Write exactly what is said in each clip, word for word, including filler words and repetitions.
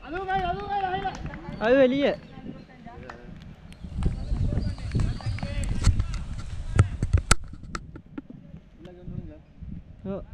அது வெளியே ஓ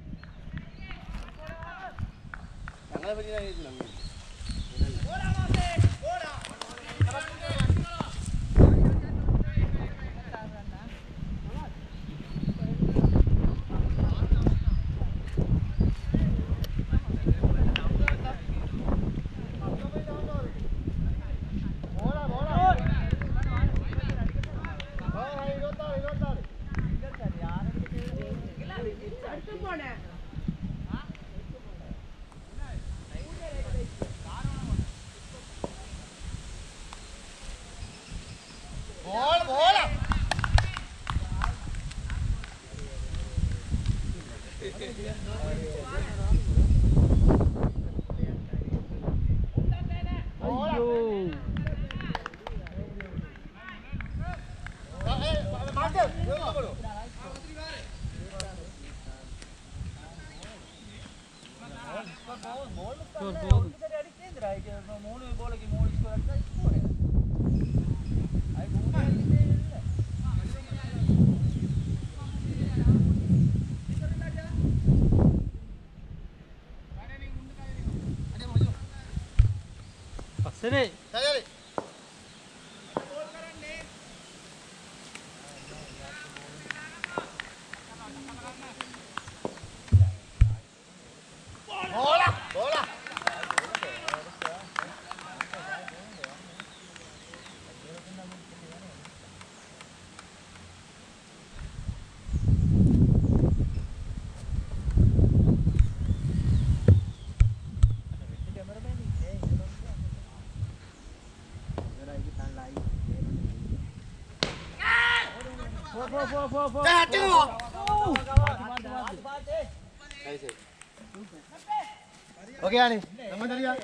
Sini. Sini. Bola, bola. Oke ani, nama dari ya.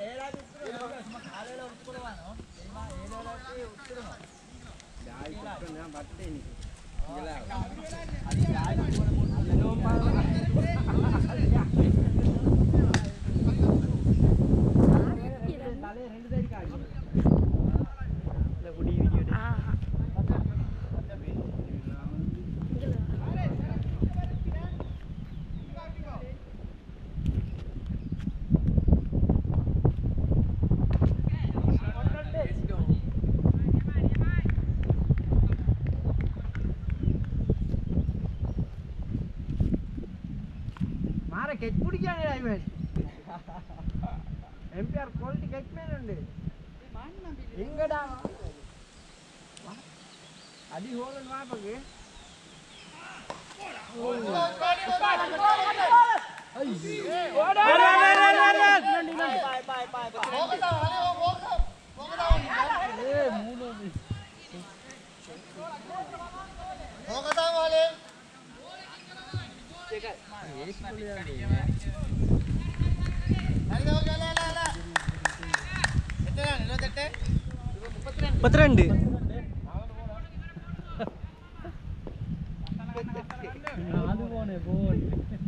Catch pudikane Ivan. M P R quality catch man undu. Ingada. Adi holan vaapage. Oda. Bye bye bye bye. Hogada hale hogada. Hogada. Eh moono ni. Hogada wale. முப்பத்தி ரெண்டு நாலு போனே போல்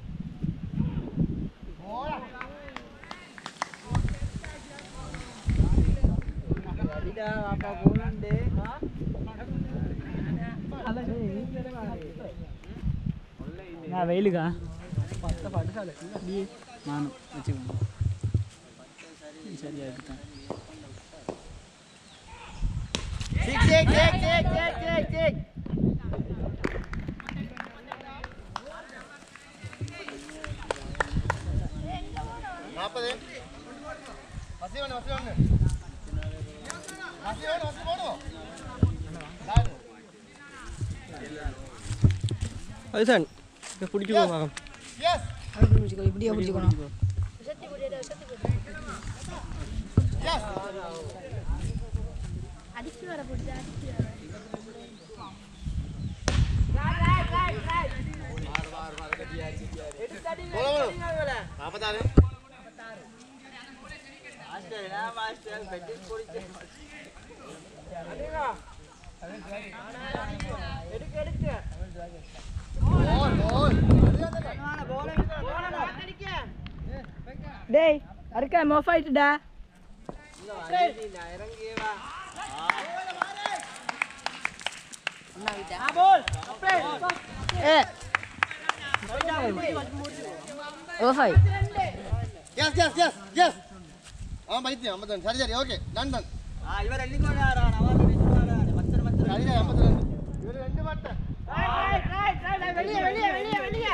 அடிடா வாப்பா போலண்டே நான் வெயிலுக்கா பத்த படுசால D நானும் வெச்சுக்கோங்க சரியா இருக்கேன் சிக் சிக் சிக் சிக் சிக் சிக் நாற்பது வசிவன் வசிவன் வசிவன் வசி போடு ஐசன் புடிச்சுக்கோ மகம் எஸ் அப்படி புடிச்சுக்கோ இப்படியே புடிச்சுக்கணும் சத்தி புடிடா சத்தி புடி எஸ் அடிச்சு வர புடிடா அடிச்சு வர ரைட் ரைட் ரைட் மார் மார் மார் கடியா கடியா எடிட்டடி போல நாற்பத்தாறு நாற்பத்தாறு மாஸ்டர் என்ன மாஸ்டர் பெட்டிங் போடிச்சு அடிடா எடுக்க எடுக்க டேய் அர்க்கா மோ ஃபைட் டா Eh. Oh, five. Yes, yes, yes, yes. அவன் பைத்தியம் ஐம்பத்தி சரி சரி ஓகே டன் டன் இவர் ரெண்டு கோடி ஆறான் அவன் ரெண்டு கோடி ஆறான் மச்சர் மச்சர் சரி ஐம்பத்தி ரெண்டு இவர் ரெண்டு மாட்டேன் Right, right, right, right. வெளியே வெளியே வெளியே வெளியே.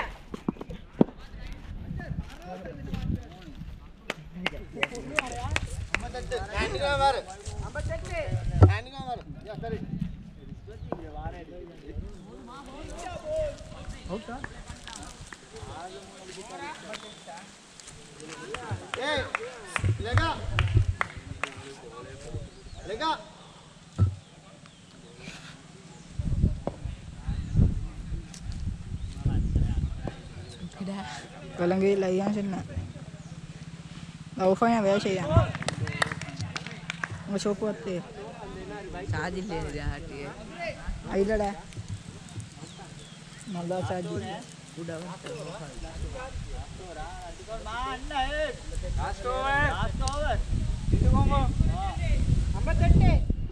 ஐம்பத்தெட்டு ஹேண்டிங்கா வாரு ஐம்பத்தெட்டு ஹேண்டிங்கா வாரு யா சரி ஓகே ஏய் Lekha Lekha Kalau nggak layang sana. Laufanya biasa ya. Nggak support deh. Sajil deh dia hati. Aida dah. Malah sajil. Udah. Last over. Last over. Itu ngomong. Ambil tete.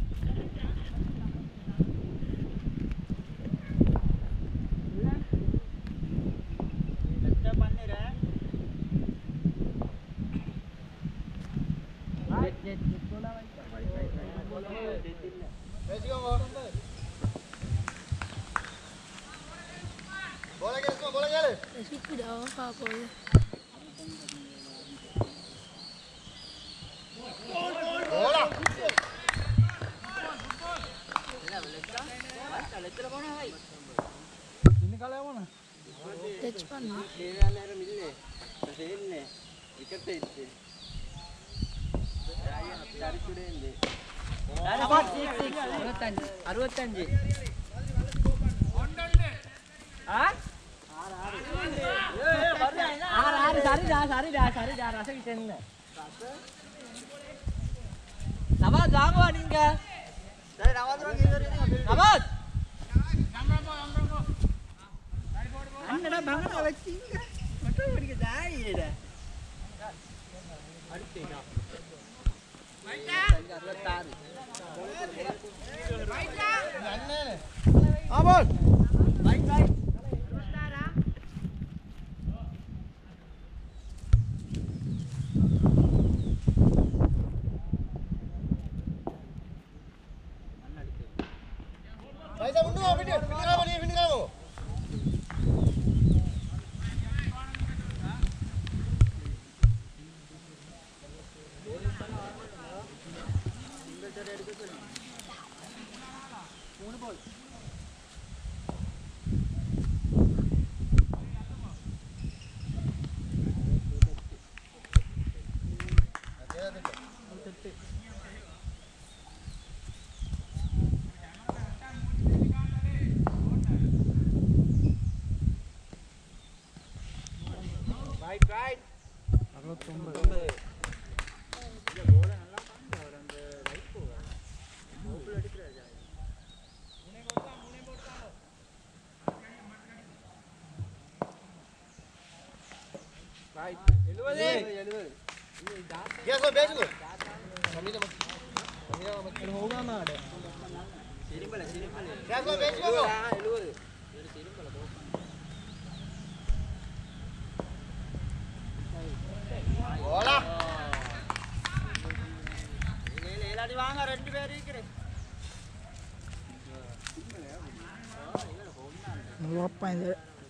Bola ke semua, bola ke. Situ dah apa boleh. Bola. Ini kalau yang mana? Touch panna. Dia நேரம் இல்ல. சரில்ல. Wicket இருக்கு. ராயா சரி சுடேந்து. அறுபத்தஞ்சு அறுபத்தஞ்சு ஆ ஆறு ஆறு சரிடா சரிடா சரிடா ரசகி சென்ன நவாஸ் வாங்குவா நீங்க சரி நவாஸ் வாங்க நவாஸ் அண்ணடா பங்கடா வச்சீங்க மட்டும் படிக்க ஜாயிடா அடுத்தேடா ரைட்டா அறுபத்தாறு ரைட்டா அண்ணே ஆ பால் ரைட் ரைட் அறுபத்தாறா பைசா முன்னு வா பிடி பிடிடா பண்ணி பிடிடா ரைட் ரைட் அறுபத்தொன்பது இந்த போல நல்லா பாருங்க அவர் அந்த ரைட் போவா ஓபல் அடிக்குறாரு முனே போட்டா முனே போட்டா ரைட் எழுபது எழுபது கேஸ் பேசுங்க கம்மியா கம்மியா இது होगा ना அட சிரிம்பல சிரிம்பல கேஸ் பேசுங்க எழுபது இது சிரிம்பல போ போடா இல்ல இல்ல வாங்க ரெண்டு பேர் இருக்கறே Apa ini?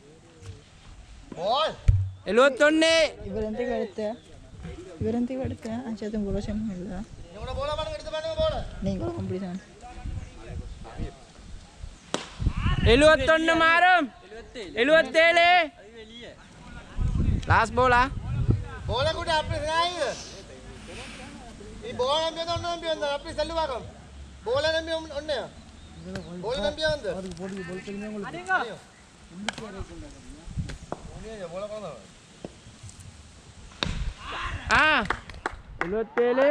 போல் எழுபத்தொன்னு இவர் எந்த எடுத்த இவர் எந்த எடுத்த அஞ்சாயிரத்தி கூட செம்ம இல்லை இவனை போல பாருங்க எடுத்து பாருங்க போல நீங்களும் கம்ப்ளீஷன் எழுபத்தொன்னு மாறும் எழுபத்தேழு லாஸ்ட் போலா போல கூட அப்படி சாயிங்க நீ போல நம்பி வந்து ஒண்ணு நம்பி வந்த அப்படி செல்லு பாக்கம் போல நம்பி ஒண்ணு போல நம்பி வந்து அதுக்கு போடி போல் தெரியுமே உங்களுக்கு அடிங்க ஒண்ணே போல போல ஆ எழுபத்தேழு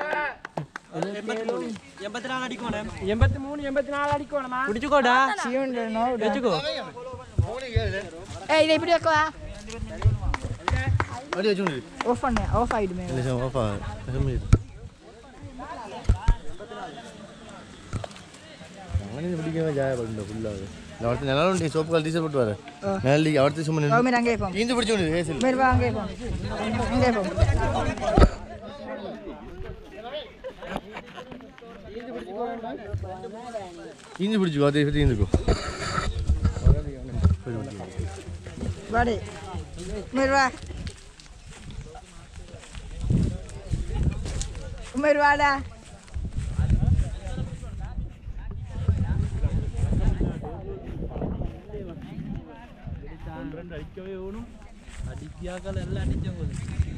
எண்பத்தி நாலு அடிக்கணும் எண்பத்தி மூணு எண்பத்தி நாலு அடிக்கணுமா பிடிச்சுக்கோடா சீவன் வச்சுக்கோ மூணு ஏழு ஏய் இதை இப்படி வைக்கவா அடி வச்சு ஆஃப் பண்ணு ஆஃப் ஆயிடுமே இல்ல ஓஃபா கம்மி അങ്ങനെ പിടിക്കാൻ ചായ പണ്ട് ഫുള്ളാണ് അവിടുത്തെ നിലവുണ്ട് സോപ്പ് കളർ ടീഷർട്ട് പോരെ നിലയിലേക്ക് അവിടുത്തെ ചുമ്മാ കീന്ത് പിടിച്ചോണ്ട് കീന്ത് പിടിച്ചു അതേ തീർക്കോ ഉമ്മരുവാടാ അടിക്കവേ ഓണും അടിക്കാക്കളെല്ലാം അടിച്ചാൽ പോലും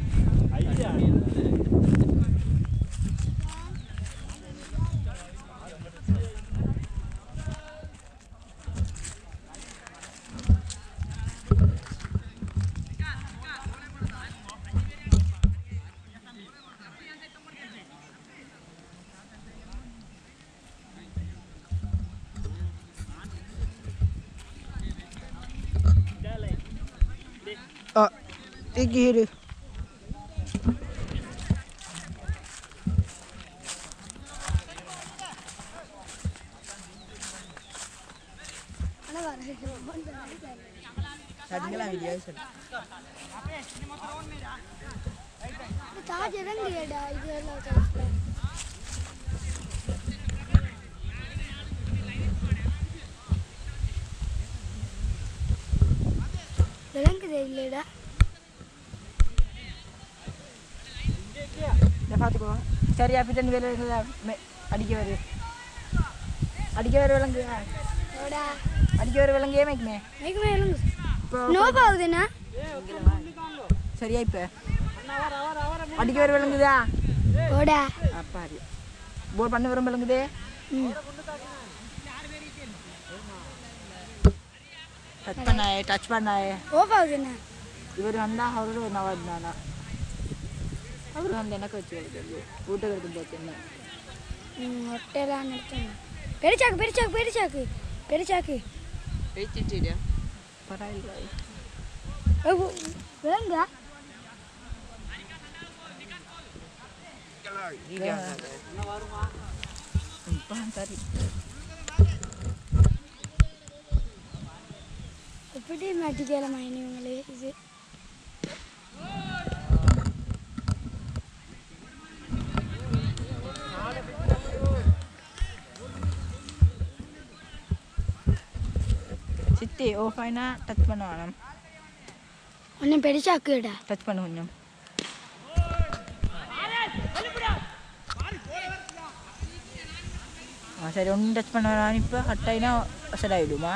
Oh, tinggi dia. Tadinya video itu. Charge orang dia dah, itu lah charge. இல்லடா இத பாத்துக்கோ சரி அப்படி வேலை அடிக்க வரு அடிக்க வர விலங்கு ஓடா அடிக்க வர விலங்கு ஏமைக்குமே மேக்குமே விலங்கு நோ பாவுதுனா சரியா இப்ப அடிக்க வர விலங்குதா ஓடா அப்பாடி போல் பண்ண வர விலங்குதே டச் பண்ணாயே டச் பண்ணாயே ஓ பாவுதுனா இவர் வந்தா அவரோட நவதானா அவர் வந்து எனக்கு வச்சு வீட்டுக்கு எடுத்து போச்சுன்னா ஹோட்டலாக நினைச்சேன் பெரிச்சாக்கு பெரிச்சாக்கு பெரிச்சாக்கு பெரிச்சாக்கு பெரிச்சிட்டியா பரவாயில்லை வேங்க சரி எப்படி மாட்டிக்கலாமா இவங்களே இது சித்தி ஓ ஃபைனா டச் பண்ண வேணாம் ஒன்றும் பெரிச்சாக்குடா டச் பண்ண கொஞ்சம் ஆ சரி ஒன்றும் டச் பண்ண வேணாம் இப்போ ஹட்டாயினா அசடாயிடுமா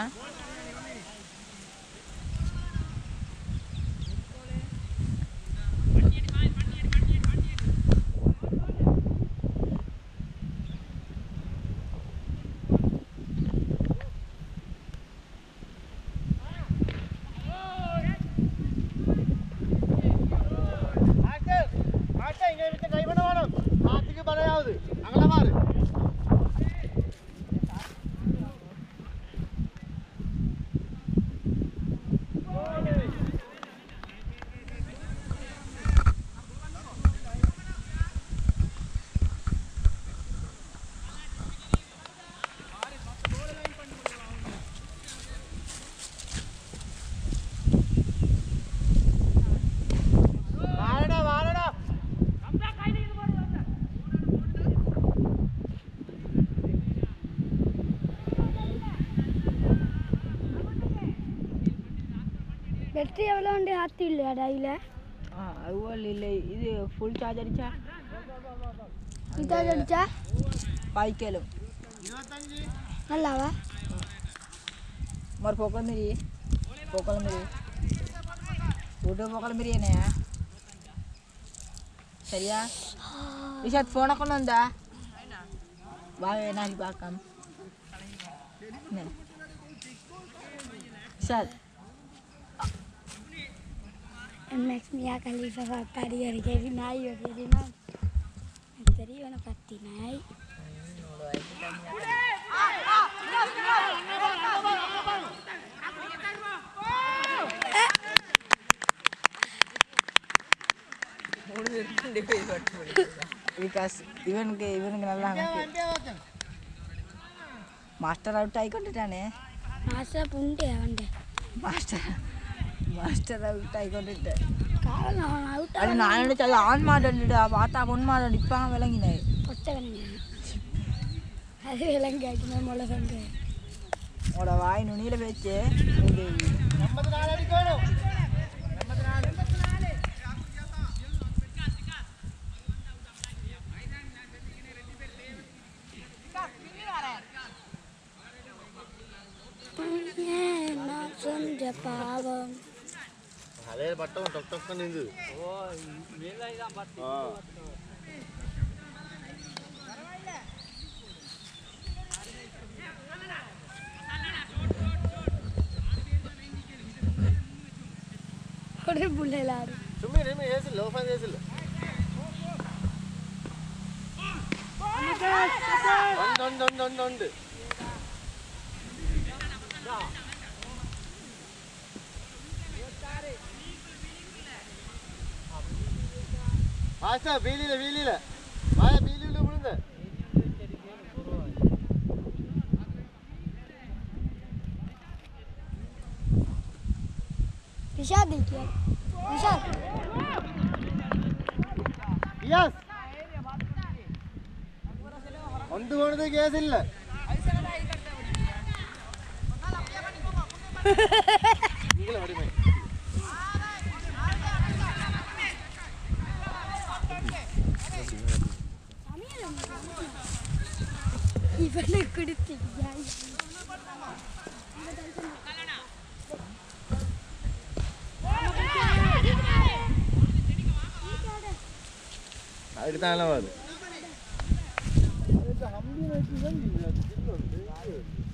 பேட்டரி எவ்வளோ உண்டு ஆற்றி இல்லையாடா இதில் ஆ அவ்வளோ இல்லை இது ஃபுல் சார்ஜ் அடிச்சா ஃபுல் சார்ஜ் அடிச்சா பாய்க்கலும் நல்லாவா మరి పోకల మీరి పోకల మీరి ఫోటో పోకల మీరి ఏనయా సరియా ఇషాద్ ఫోన్ అక్కడ ఉందా బాగా నాకు బాకం ఇషాద్ Max Mia Khalifa pari hari jadi naik jadi naik jadi mana pasti naik Vikas even ke even ke nalla hanke master out ஆகிக்கொண்டுட்டானே மாஸ்டர் புண்டே அவன்டே மாஸ்டர் மாஸ்டர் அவுட் ஆகிக்கொண்டுட்டேன் காரணம் அவன் அவுட் அது நான் நினைச்சது ஆண் மாடல்டா பார்த்தா பொன் மாடல் இப்போதான் விளங்கினேன் பொட்டை விளங்க அது விளங்காட்டினா முளை சங்க உங்களோட வாய் நுனியில் வச்சு எண்பத்தி நாலு அடிக்கணும் எண்பத்தி நாலு நான் செஞ்ச பாவம் அதே பட்டம் டொக் டொக் நின்று ஓ மேலே தான் பார்த்து ஒரு புள்ள எல்லாரும் சும்மா ரெமே ஏசில் லோ ஃபைன் ஏசில் ஒன்று ஒன்று ஒன்று ஒன்று ஒன்று ஆஸ்தா வீலியில் வீலியில் வாயா வீலியில் விழுந்த விஷாத் देखिए விஷாத் யஸ் ஒன்று போனது கேஸ் இல்லை நீங்களே வடிமை இவனை கொடுத்தீங்க அதுக்கு தான் எல்லாம் வருது